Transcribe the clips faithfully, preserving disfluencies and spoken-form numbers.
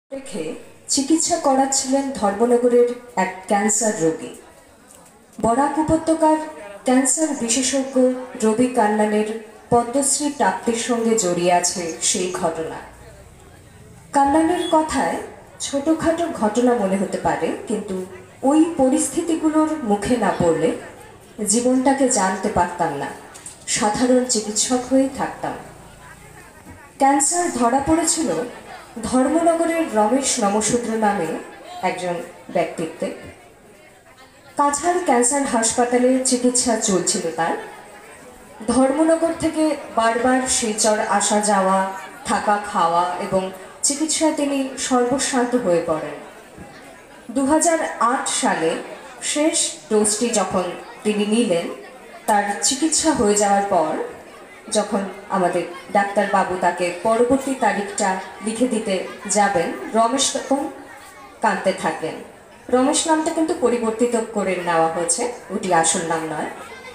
রেখে চিকিৎসা করাচ্ছিলেন ধর্মনগরের এক ক্যান্সার রোগী। বরাক উপত্যকার ক্যান্সার বিশেষজ্ঞ রবি কান্নানের পদ্মশ্রী প্রাপ্তির সঙ্গে জড়িয়ে আছে সেই ঘটনা। কান্নানের কথায় ছোটখাটো ঘটনা মনে হতে পারে, কিন্তু ওই পরিস্থিতিগুলোর মুখে না পড়লে জীবনটাকে জানতে পারতাম না, সাধারণ চিকিৎসক হয়েই থাকতাম। ক্যান্সার ধরা পড়েছিল ধর্মনগরের রমেশ নমশূদ্র নামে একজন ব্যক্তিত্বে। কাছাড় ক্যান্সার হাসপাতালে চিকিৎসা চলছিল তার। ধর্মনগর থেকে বারবার শিলচর আসা যাওয়া, থাকা খাওয়া এবং চিকিৎসায় তিনি সর্বস্বান্ত হয়ে পড়েন। দু হাজার আট সালে শেষ ডোজটি যখন তিনি নিলেন, তার চিকিৎসা হয়ে যাওয়ার পর যখন আমাদের ডাক্তারবাবু তাকে পরবর্তী তারিখটা লিখে দিতে যাবেন, রমেশ তখন কাঁদতে থাকলেন। রমেশ নামটা কিন্তু পরিবর্তিত করে নেওয়া হয়েছে, ওটি আসল নাম নয়।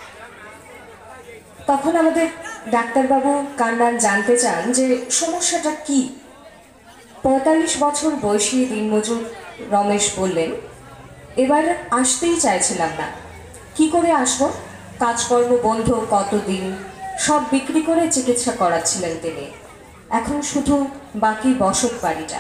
তখন আমাদের ডাক্তারবাবু কান্নান জানতে চান যে সমস্যাটা কি। পঁয়তাল্লিশ বছর বয়সী দিনমজুর রমেশ বললেন, এবার আসতেই চাইছিলাম না, কি করে আসবো, কাজকর্ম বন্ধ কতদিন, সব বিক্রি করে চিকিৎসা করাচ্ছিলেন তিনি। এখন শুধু বাকি বসত বাড়িটা,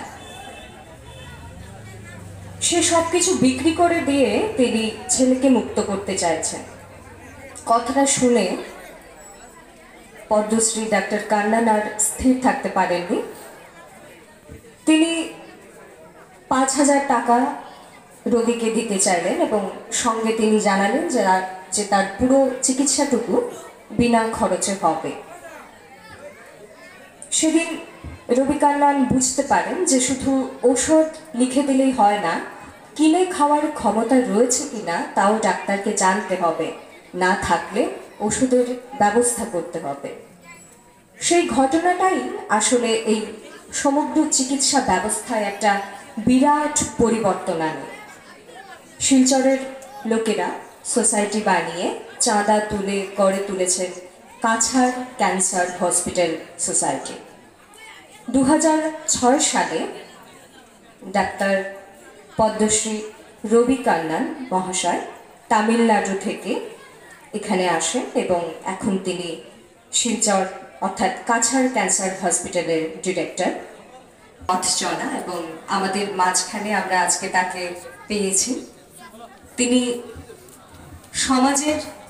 সে সব কিছু বিক্রি করে দিয়ে তিনি ছেলেকে মুক্ত করতে চাইছেন। কথাটা শুনে পদ্মশ্রী ডাক্তার কান্নান আর স্থির থাকতে পারেননি। তিনি পাঁচ হাজার টাকা রোগীকে দিতে চাইলেন এবং সঙ্গে তিনি জানালেন যে যে তার পুরো চিকিৎসাটুকু বিনা খরচে হবে। সেদিন রবি কান্নান বুঝতে পারেন যে শুধু ওষুধ লিখে দিলেই হয় না, কিনে খাওয়ার ক্ষমতা রয়েছে কিনা তাও ডাক্তারকে জানতে হবে, না থাকলে ওষুধের ব্যবস্থা করতে হবে। সেই ঘটনাটাই আসলে এই সমগ্র চিকিৎসা ব্যবস্থায় একটা বিরাট পরিবর্তন আনে। শিলচরের লোকেরা সোসাইটি বানিয়ে চাঁদা তুলে গড়ে তুলেছেন কাছাড় ক্যান্সার হসপিটাল সোসাইটি। দু হাজার ছয় সালে ডাক্তার পদ্মশ্রী রবি কান্নান মহাশয় তামিলনাড়ু থেকে এখানে আসেন এবং এখন তিনি শিলচর অর্থাৎ কাছাড় ক্যান্সার হসপিটালের ডিরেক্টর। পথ চলা এবং আমাদের মাঝখানে আমরা আজকে তাকে পেয়েছি। তিনি সমাজের